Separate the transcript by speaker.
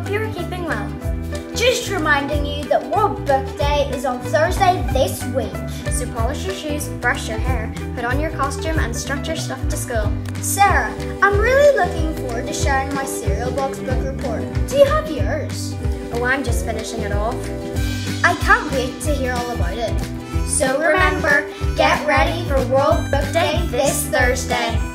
Speaker 1: hope you are keeping well.
Speaker 2: Just reminding you that World Book Day is on Thursday this week.
Speaker 1: So polish your shoes, brush your hair, put on your costume and strut your stuff to school.
Speaker 2: Sarah, I'm really looking forward to sharing my cereal box book report. Do you have yours?
Speaker 1: Oh, I'm just finishing it off.
Speaker 2: I can't wait to hear all about it. So remember, get ready for World Book Day this Thursday.